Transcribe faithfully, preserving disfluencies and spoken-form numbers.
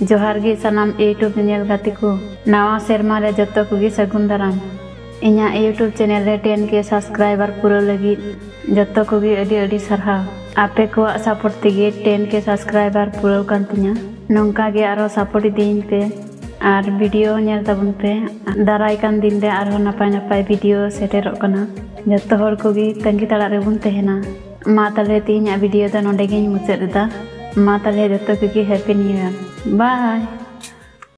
जोहार गे सनाम YouTube channel गाते को नवा सेरमा रे जत्तो को गे सगुन दाराम इना यूट्यूब चैनल रे टेन के सब्सक्राइबर पूरा लगी जत्तो को गे अडी अडी सरहाव आपे को सपोर्ट तेगे टेन के सब्सक्राइबर पूरा कान तिना नोंका गे आरो सपोर्ट दीन पे और वीडियो नेल तबन पे दाराय कान दिन रे आरो नपाय नपाय वीडियो सेटेरो कना जत्तो हर को गे तंगी तड़ा रे बुन तेहना मा तले तीन वीडियो दा नोंडे गे मुचाद दा मा तले जत्तो को गे हैप्पी न्यू ईयर बाय।